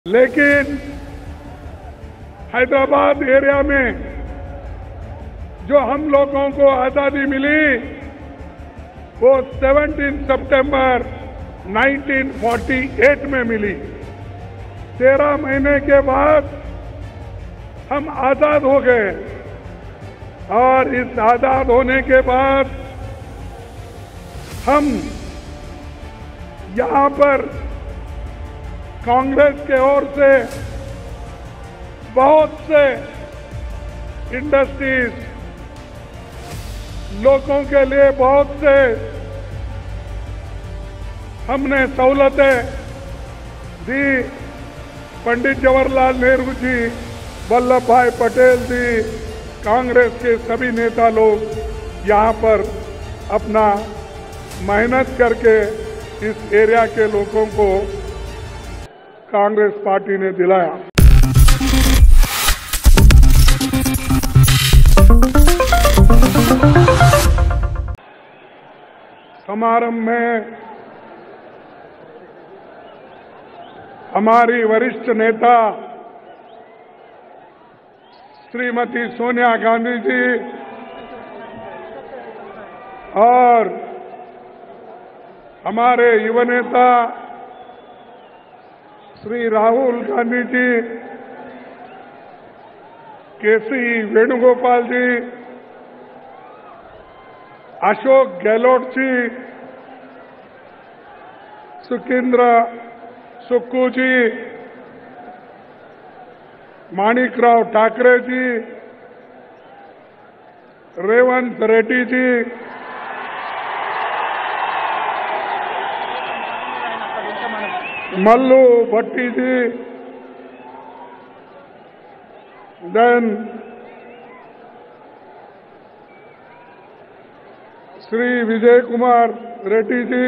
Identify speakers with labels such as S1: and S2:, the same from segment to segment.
S1: लेकिन हैदराबाद एरिया में जो हम लोगों को आज़ादी मिली वो 17 सितंबर 1948 में मिली। 13 महीने के बाद हम आज़ाद हो गए और इस आज़ाद होने के बाद हम यहाँ पर कांग्रेस के ओर से बहुत से इंडस्ट्रीज, लोगों के लिए बहुत से हमने सहूलतें दी। पंडित जवाहरलाल नेहरू जी, वल्लभ भाई पटेल जी, कांग्रेस के सभी नेता लोग यहाँ पर अपना मेहनत करके इस एरिया के लोगों को कांग्रेस पार्टी ने दिलाया। समारंभ में हमारी वरिष्ठ नेता श्रीमती सोनिया गांधी जी और हमारे युवा नेता श्री राहुल गांधी जी, केसी वेणुगोपाल जी, अशोक गहलोत जी, सुखिंद्र सुक्खू जी, माणिकराव ठाकरे जी, रेवंत रेड्डी जी, मल्लू भट्टी जी, देन श्री विजय कुमार रेड्डी जी,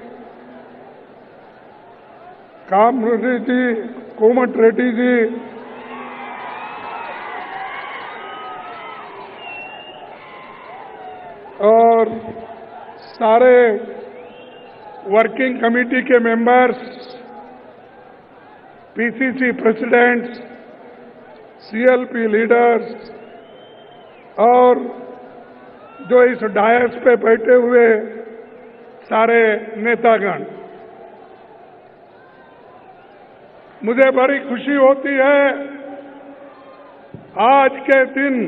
S1: कामरेड्डी जी, कोमट रेड्डी जी, और सारे वर्किंग कमेटी के members, PCC presidents, CLP leaders और जो इस डायस पे बैठे हुए सारे नेतागण, मुझे बड़ी खुशी होती है आज के दिन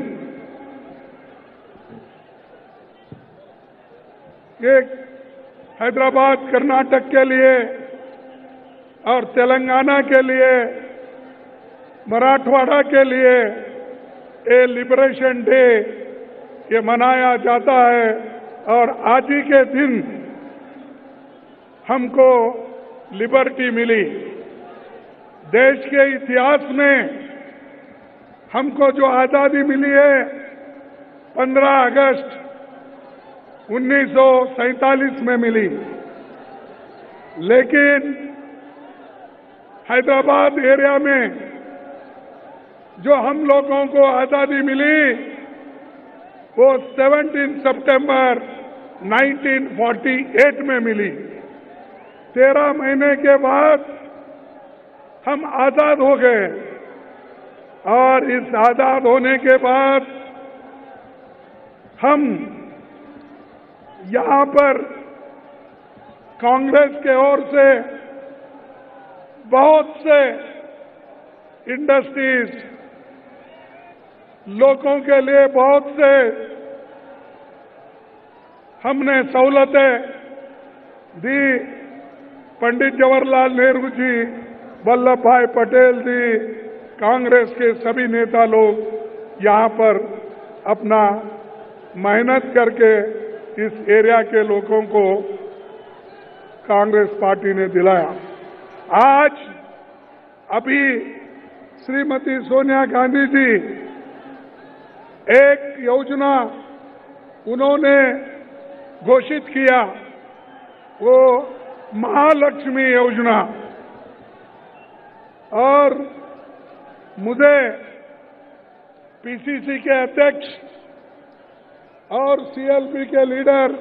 S1: एक हैदराबाद कर्नाटक के लिए और तेलंगाना के लिए, मराठवाड़ा के लिए ये लिबरेशन डे ये मनाया जाता है। और आज ही के दिन हमको लिबर्टी मिली। देश के इतिहास में हमको जो आज़ादी मिली है 15 अगस्त 1947 में मिली, लेकिन हैदराबाद एरिया में जो हम लोगों को आज़ादी मिली वो 17 सितंबर 1948 में मिली। 13 महीने के बाद हम आज़ाद हो गए और इस आज़ाद होने के बाद हम यहाँ पर कांग्रेस के ओर से बहुत से इंडस्ट्रीज, लोगों के लिए बहुत से हमने सहूलतें दी। पंडित जवाहरलाल नेहरू जी, वल्लभ भाई पटेल जी, कांग्रेस के सभी नेता लोग यहाँ पर अपना मेहनत करके इस एरिया के लोगों को कांग्रेस पार्टी ने दिलाया। आज अभी श्रीमती सोनिया गांधी जी एक योजना उन्होंने घोषित किया, वो महालक्ष्मी योजना, और मुझे पीसीसी के अध्यक्ष और सीएलपी के लीडर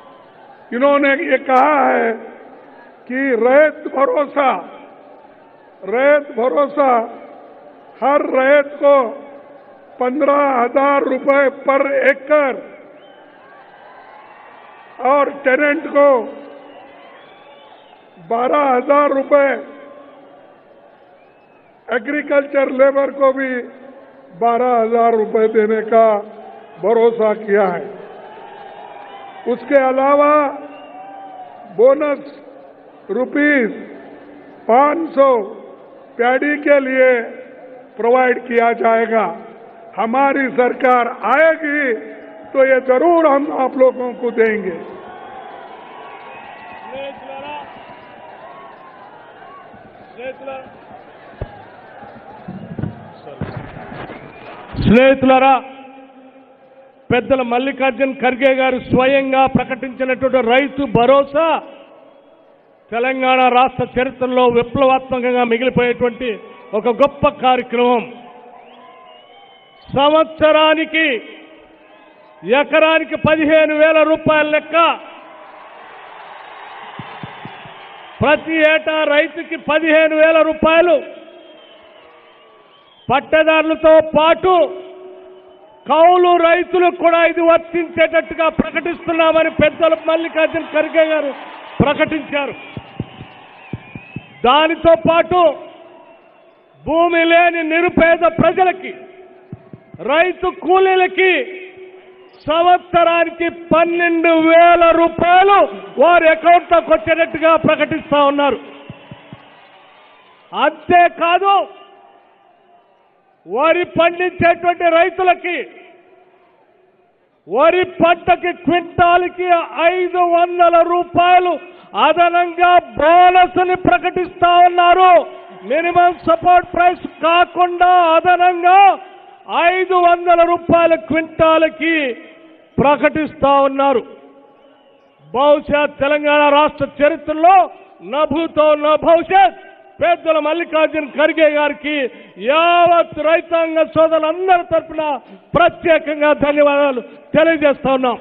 S1: इन्होंने ये कहा है कि रैत भरोसा रैयत भरोसा हर रैयत को 15,000 रुपए पर एकड़ और टेनेंट को 12,000 रुपए, एग्रीकल्चर लेबर को भी 12,000 रुपए देने का भरोसा किया है। उसके अलावा बोनस रुपीस 500 पैडी के लिए प्रोवाइड किया जाएगा। हमारी सरकार आएगी तो ये जरूर हम आप लोगों को देंगे।
S2: స్నేహితులారా, పెద్దల మల్లికార్జున్ ఖర్గే గారు స్వయంగా ప్రకటించినటువంటి రైతు భరోసా తెలంగాణ రాష్ట్ర చరిత్రలో విప్లవాత్మకంగా మిగిలిపోయేటువంటి ఒక గొప్ప కార్యక్రమం. సంవత్సరానికి ఎకరానికి 15,000 రూపాయల లెక్క, ప్రతి ఏటా రైతుకి 15,000 రూపాయలు, పట్టదారులతో పాటు కౌలు రైతులకు కూడా ఇది వర్తించేటట్టుగా ప్రకటిస్తున్నామని పెద్దలు మల్లికార్జున్ ఖర్గే గారు ప్రకటించారు. దానితో పాటు భూమి లేని నిరుపేద ప్రజలకి, రైతు కూలీలకి సంవత్సరానికి 12,000 రూపాయలు వారి అకౌంట్లోకి వచ్చేటట్టుగా ప్రకటిస్తా ఉన్నారు. అంతేకాదు, వరి పండించేటువంటి రైతులకి వరి పంటకి క్వింటాల్కి 500 రూపాయలు అదనంగా బోనస్ ని ప్రకటిస్తా ఉన్నారు. మినిమం సపోర్ట్ ప్రైస్ కాకుండా అదనంగా 500 రూపాయల క్వింటాల్కి ప్రకటిస్తా ఉన్నారు. బహుశా తెలంగాణ రాష్ట్ర చరిత్రలో నభూతో నా భవిష్యత్ పెద్దల మల్లికార్జున్ ఖర్గే గారికి యావత్ రైతాంగ సోదరులందరి తరఫున ప్రత్యేకంగా ధన్యవాదాలు తెలియజేస్తా ఉన్నాం.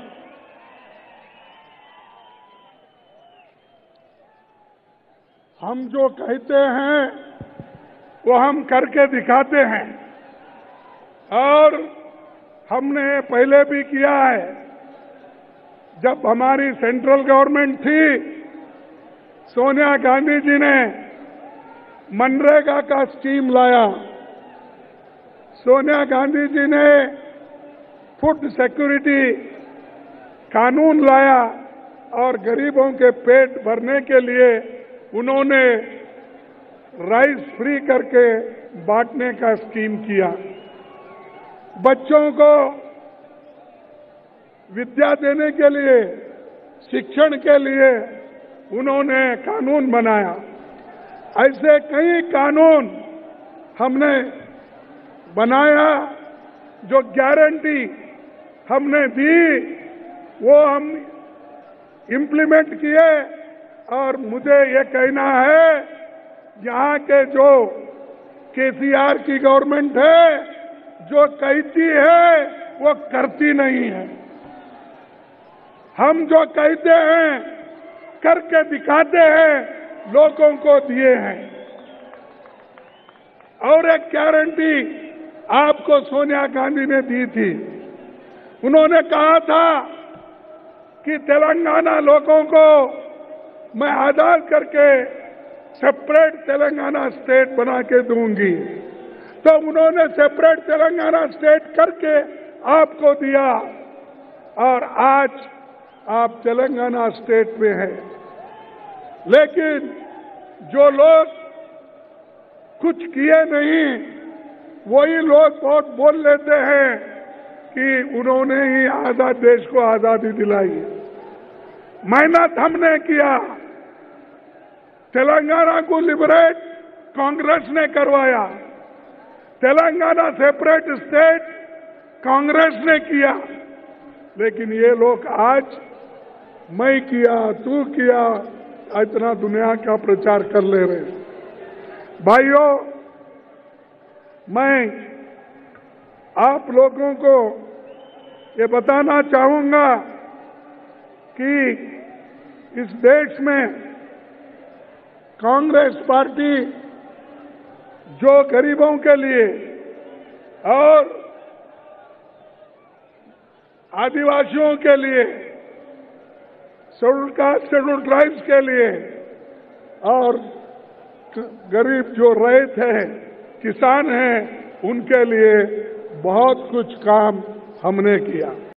S1: हम जो कहते हैं वो हम करके दिखाते हैं और हमने पहले भी किया है. जब हमारी सेंट्रल गवर्नमेंट थी, सोनिया गांधी जी ने मनरेगा का स्कीम लाया. सोनिया गांधी जी ने फूड सिक्योरिटी कानून लाया और गरीबों के पेट भरने के लिए उन्होंने राइस फ्री करके बांटने का स्कीम किया. बच्चों को विद्या देने के लिए, शिक्षण के लिए उन्होंने कानून बनाया. ऐसे कई कानून हमने बनाया. जो गारंटी हमने दी वो हम इम्प्लीमेंट किए. और मुझे ये कहना है, यहाँ के जो केसीआर की गवर्नमेंट है, जो कहती है वो करती नहीं है. हम जो कहते हैं करके दिखाते हैं, लोगों को दिए हैं. और एक गारंटी आपको सोनिया गांधी ने दी थी. उन्होंने कहा था कि तेलंगाना लोगों को मैं आजाद करके सेपरेट तेलंगाना स्टेट बना के दूंगी. तो उन्होंने सेपरेट तेलंगाना स्टेट करके आपको दिया और आज आप तेलंगाना स्टेट में हैं. लेकिन जो लोग कुछ किए नहीं, वही लोग बहुत बोल लेते हैं कि उन्होंने ही आजाद देश को आजादी दिलाई. मेहनत हमने किया. तेलंगाना को लिबरेट कांग्रेस ने करवाया. तेलंगाना सेपरेट स्टेट कांग्रेस ने किया. लेकिन ये लोग आज मैं किया, तू किया, इतना दुनिया का प्रचार कर ले रहे. भाइयों, मैं आप लोगों को ये बताना चाहूंगा कि इस देश में कांग्रेस पार्टी जो गरीबों के लिए और आदिवासियों के लिए, शेड्यूल कास्ट शेड्यूल ट्राइब्स के लिए और गरीब जो रैत हैं, किसान हैं, उनके लिए बहुत कुछ काम हमने किया।